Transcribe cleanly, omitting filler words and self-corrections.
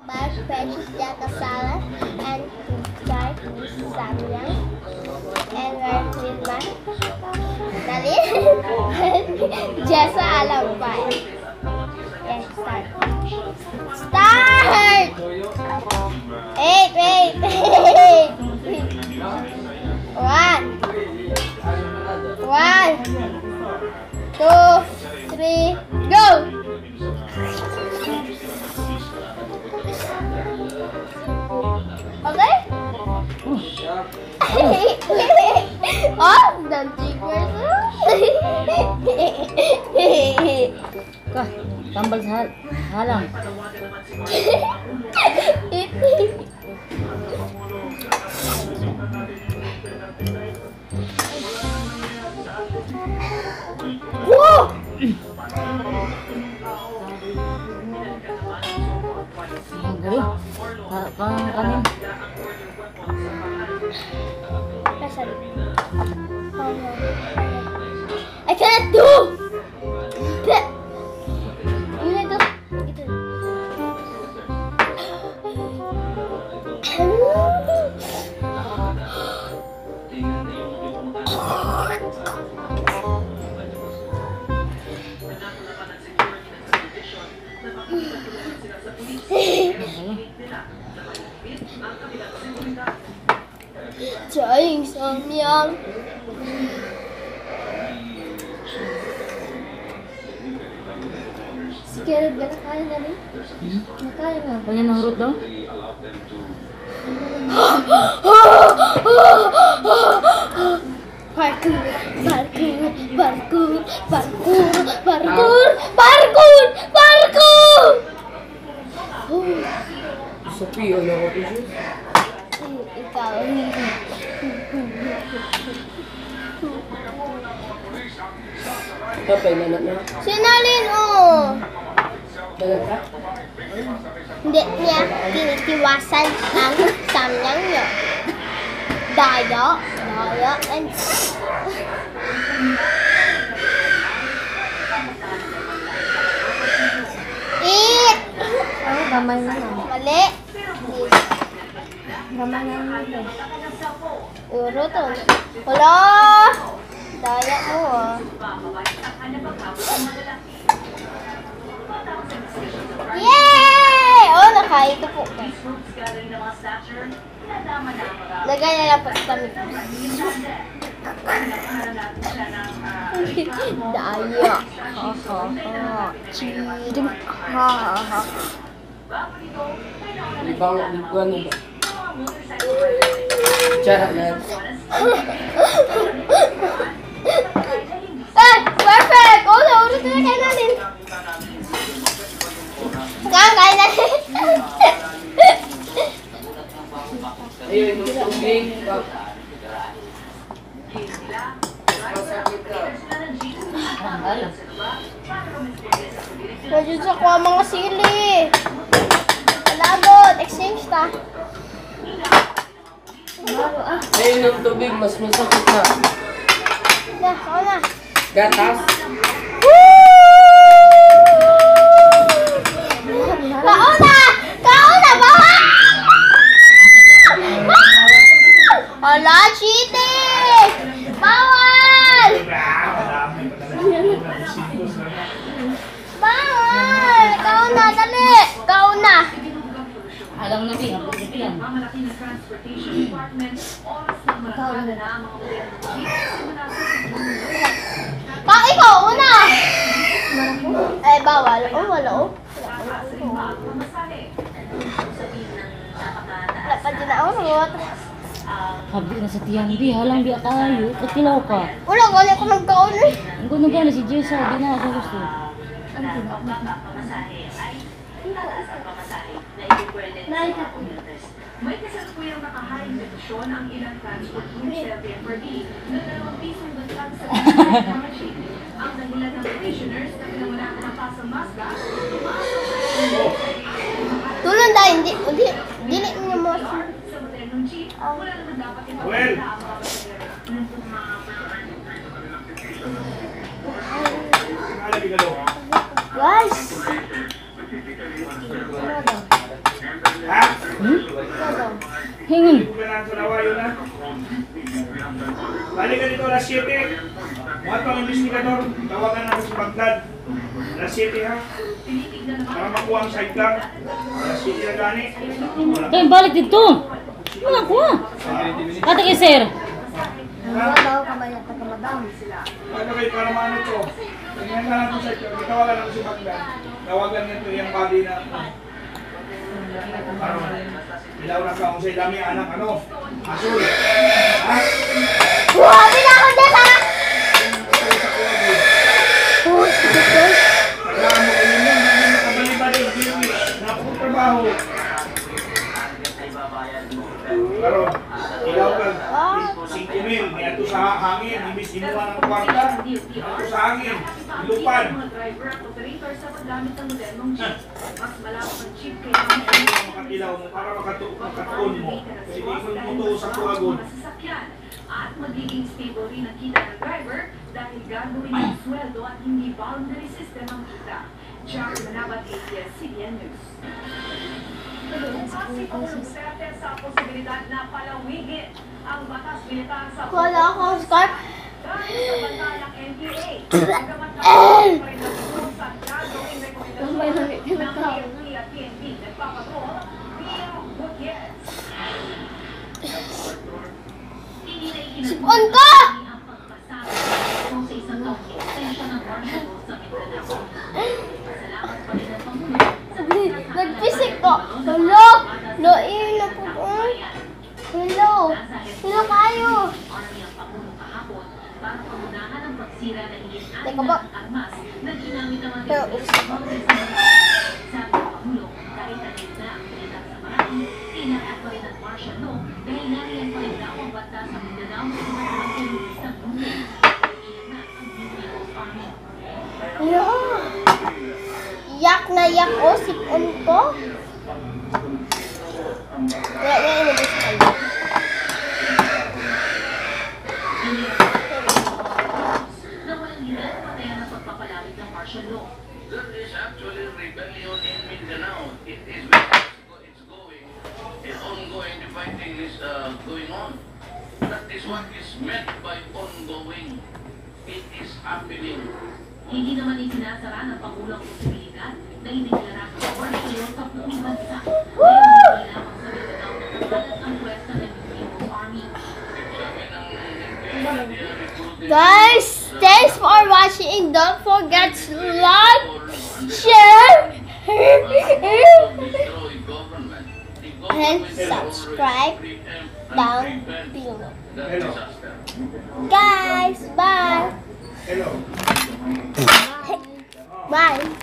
mashed vegetables salad and fried samyang and rice with mashed. Dali. Jessa alam pa. Yes, start. Start! Wait. One, two, three, go! Okay? Oh, don't trigger. Kah, tambal sa halang. Whoa! Ang galing. Kanin. I cannot do! You need to... Trying samyang. Scared ka na kaya na rin? Nakaya na. Kanya nahurot daw? Parkour! Sophie, ano ko ito? Ikaw. Kapay nanat na. Sinalin, oh. Nanat ka? Hindi niya tinitiwasan ang samyang niya. Daya, and... Eat! Ay, gamay na lang. Mali. Gamay na lang. Uro to. Wala! Daya mo, ah. Yay! Oh, nakaito po. Lagay na lang po sa tamit. Daya. Ha. Chidim. Ha. Ibang liguan mo ba? Charot na. Perfect! Oh, naurot na kayo natin. Kaya natin. Ayun, yung tubig. Medyo sa kuha mga sili. Malabot. Exchange ta. Ayun yung tubig, mas masakit na. Ako na. Gatas. Kauna! Bawal! Hala, cheating! Bawal! Bawal! Kauna, dali! Kauna! Alam na din, ako dito yan. Ikaw, una! Eh, bawal. Oh, wala, oh. Wala pa din na, oh. Habi na sa tiyang di, halang di akayo. Katilaw ka. Wala, gali ako nagkaon eh. Ang gano'n gano'n si Jessa, di na ako gusto. May kasalukuyang nakaharing petisyon ang ilang transport groups sa PFRD na 2 pisong bantag sa pagkakamashing. Ang dahilan ng petitioners na pinamuna ang mapasang Mazda, Tulong dahil, dili niyo mo. sa modernong jeep, wala naman dapat ipagkita ang mga pasahero. Guys! Hingon. Hindi ko kailangan sa nawayo na. Balik ka dito, alas 7. Mga pang investigador, tawagan natin si Bagdad. Alas 7 ha. Para makuha ang sidecar. Alas 7 na gani. Kaya balik dito. Wala ko. Ate kay sir. Wala daw kamay at kamadam. Ano kayo para maano to? Tingnan na lang po sa ito. Tawagan natin si Bagdad. Tawagan niya ito yung body na. Para ilaw na ka kung sa'yo dami anak ano. Asul. Ha? Grabe na ako din ha! Oh, sige po. Kailangan mo kayo yun. Hindi makabali-bali. Naputrabaho. Pero, ilaw ka. 5,000. May ato sa hangin. Ibis hinuha ng kwarta. Ato sa hangin. Lupad. Makatilaw mo para makatuon mo. Kasi di mo to sa kuwagon. At magiging stable rin ang kita ng driver dahil gagawin ng sweldo at hindi boundary system ang kita. Jack Manabat, ABS-CBN News. Duterte sa posibilidad na palawigin ang batas militar sa Wala akong scarf. dahil sa banta ng NPA. Bagamat nakakita pa rin ang rules at gagawing rekomendasyon ng PNP at PNP nagpapatrol, Pia Gutierrez. Sipon ko! Nagpisik ko. Hello? Loin na po ko. Hello? Hello kayo? Teka ba? Pero, yak na yak o sipon ko. Wala na inubos kayo. There is actually rebellion in Mindanao. It's going. It's ongoing. The fighting is going on. That is what is meant by ongoing. It is happening. Hindi naman isinasara ng Pangulong posibilidad na iniglara sa Marshall sa buong bansa. Ngayon hindi lamang sa Mindanao nakakalat ang pwesta ng People's Army. Guys, thanks for watching. Don't forget to like, share, and subscribe down below. Hello. Guys, bye. Hello. Bye.